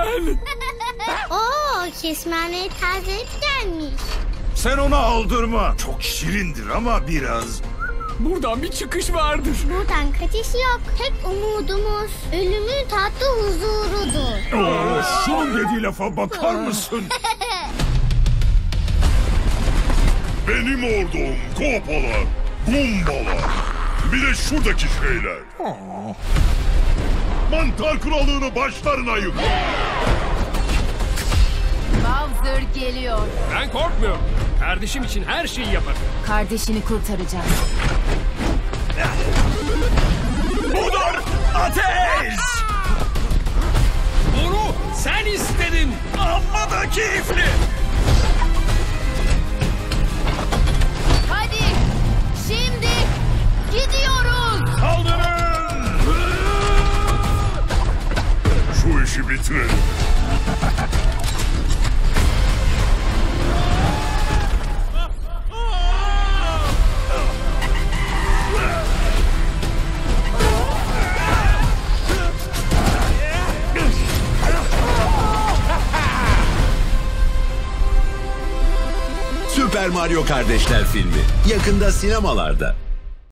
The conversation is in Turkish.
lütfen. Oo, kesmane taze et gelmiş. Sen ona aldırma. Çok şirindir ama biraz. Buradan bir çıkış vardır. Buradan kaçış yok. Tek umudumuz ölümün tatlı huzurudur. Son dediği lafa bakar mısın? Benim ordum Kopalar, Gumbalar. Bir de şuradaki şeyler. Mantar krallığını başlarına yık. Bowser geliyor. Ben korkmuyorum. Kardeşim için her şeyi yaparım. Kardeşini kurtaracağız. Budur ateş! Bunu sen istedin. Amma da keyifli! Hadi şimdi gidiyoruz. Kaldırın! Şu işi bitirelim. Süper Mario Kardeşler filmi yakında sinemalarda.